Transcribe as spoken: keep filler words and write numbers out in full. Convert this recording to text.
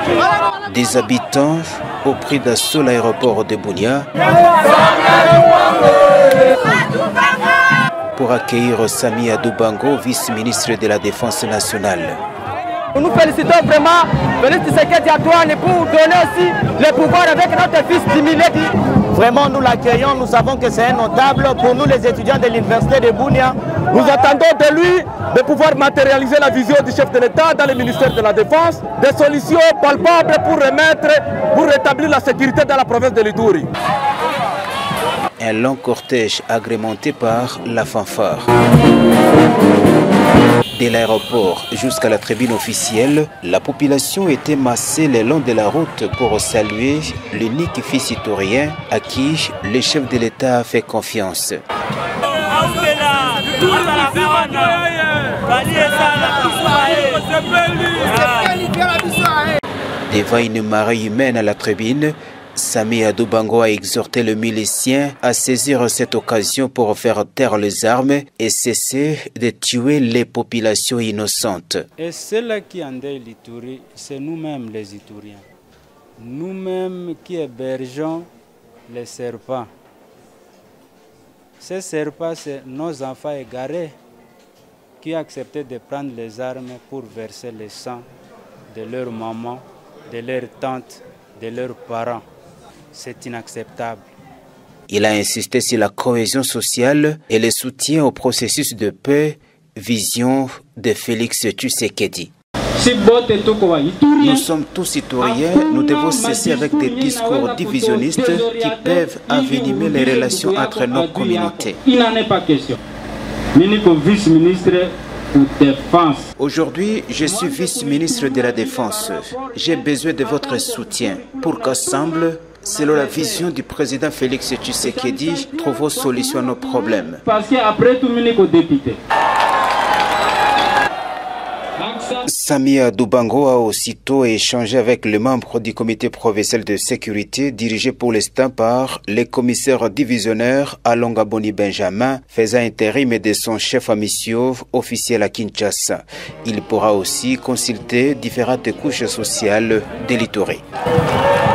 Des habitants au prix d'assaut l'aéroport de Bunia pour accueillir Sami Adoubango, vice-ministre de la Défense nationale. Nous félicitons vraiment Félix Tshisekedi Antoine pour donner aussi le pouvoir avec notre fils Timiledi. Vraiment, nous l'accueillons, nous savons que c'est un notable pour nous les étudiants de l'université de Bunia. Nous attendons de lui de pouvoir matérialiser la vision du chef de l'État dans le ministère de la Défense, des solutions palpables pour remettre, pour rétablir la sécurité dans la province de l'Ituri. Un long cortège agrémenté par la fanfare. De l'aéroport jusqu'à la tribune officielle, la population était massée le long de la route pour saluer l'unique fils iturien à qui le chef de l'État a fait confiance. Devant une marée humaine à la tribune, Sami Adoubango a exhorté le milicien à saisir cette occasion pour faire taire les armes et cesser de tuer les populations innocentes. Et ceux-là qui endeuillent l'Ituri, c'est nous-mêmes les Ituriens. Nous-mêmes qui hébergeons les serpents. Ces serpents, c'est nos enfants égarés qui ont accepté de prendre les armes pour verser le sang de leur maman, de leur tante, de leurs parents. C'est inacceptable. Il a insisté sur la cohésion sociale et le soutien au processus de paix, vision de Félix Tshisekedi. Nous sommes tous Ituriens, nous devons cesser avec des discours divisionnistes qui peuvent envenimer les relations entre nos communautés. Il n'en est pas question. Vice-ministre de Défense. Aujourd'hui, je suis vice-ministre de la Défense. J'ai besoin de votre soutien pour qu'ensemble, selon la vision du président Félix Tshisekedi, trouvons solution à nos problèmes. Parce qu'après tout, nous sommes députés. Sami Adoubango a aussitôt échangé avec les membres du comité provincial de sécurité dirigé pour l'instant par les commissaires divisionnaires Alonga Boni Benjamin, faisant intérim de son chef à mission officiel à Kinshasa. Il pourra aussi consulter différentes couches sociales de l'Ituri.